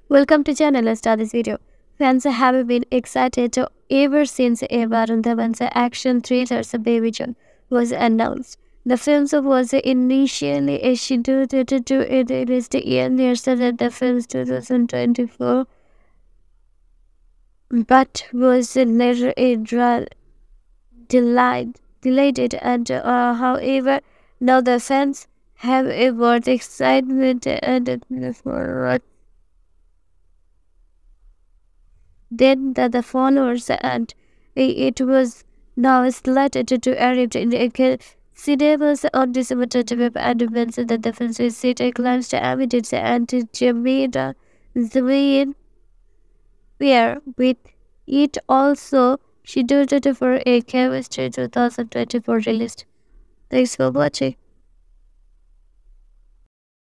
Welcome to channel. Let's start this video. Fans have been excited ever since Varun Dhawan's action thriller Baby John was announced. The film was initially scheduled to release the year later than the film's 2024, but was later delayed and however now the fans have a word excitement and for then the followers, and it was now slated to arrive in the cinemas on December 25th, and mentioned that the film will set a climax evidence and Jamaica Zwin, where with it also scheduled for a chemistry 2024 release. Thanks for watching.